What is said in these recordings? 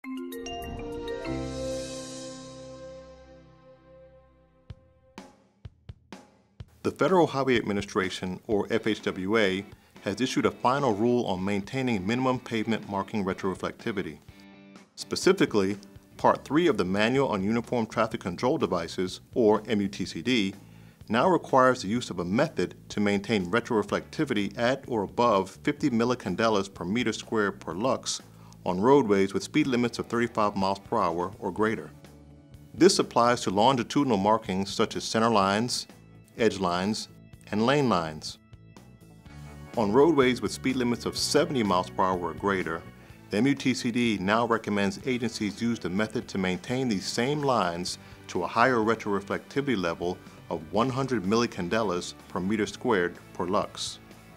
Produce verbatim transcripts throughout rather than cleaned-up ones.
The Federal Highway Administration, or F H W A, has issued a final rule on maintaining minimum pavement marking retroreflectivity. Specifically, Part three of the Manual on Uniform Traffic Control Devices, or M U T C D, now requires the use of a method to maintain retroreflectivity at or above fifty millicandelas per meter squared per lux on roadways with speed limits of thirty-five miles per hour or greater. This applies to longitudinal markings such as center lines, edge lines, and lane lines. On roadways with speed limits of seventy miles per hour or greater, the M U T C D now recommends agencies use the method to maintain these same lines to a higher retroreflectivity level of one hundred millicandelas per meter squared per lux.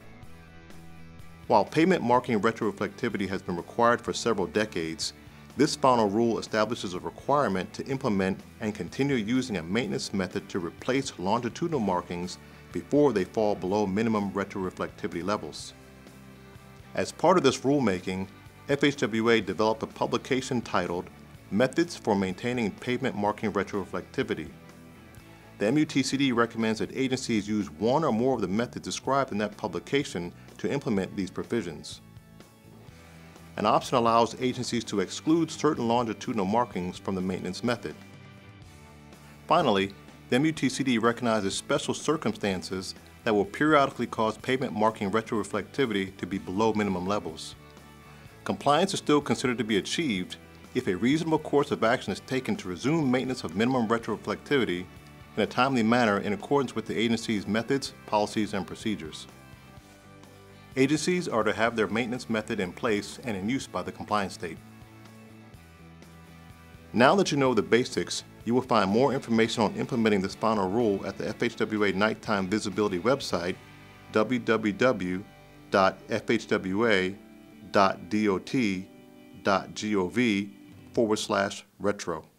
While pavement marking retroreflectivity has been required for several decades, this final rule establishes a requirement to implement and continue using a maintenance method to replace longitudinal markings before they fall below minimum retroreflectivity levels. As part of this rulemaking, F H W A developed a publication titled Methods for Maintaining Pavement Marking Retroreflectivity. The M U T C D recommends that agencies use one or more of the methods described in that publication to implement these provisions. An option allows agencies to exclude certain longitudinal markings from the maintenance method. Finally, the M U T C D recognizes special circumstances that will periodically cause pavement marking retroreflectivity to be below minimum levels. Compliance is still considered to be achieved if a reasonable course of action is taken to resume maintenance of minimum retroreflectivity in a timely manner in accordance with the agency's methods, policies, and procedures. Agencies are to have their maintenance method in place and in use by the compliance state. Now that you know the basics, you will find more information on implementing this final rule at the F H W A Nighttime Visibility website, w w w dot f h w a dot dot dot gov forward slash retro.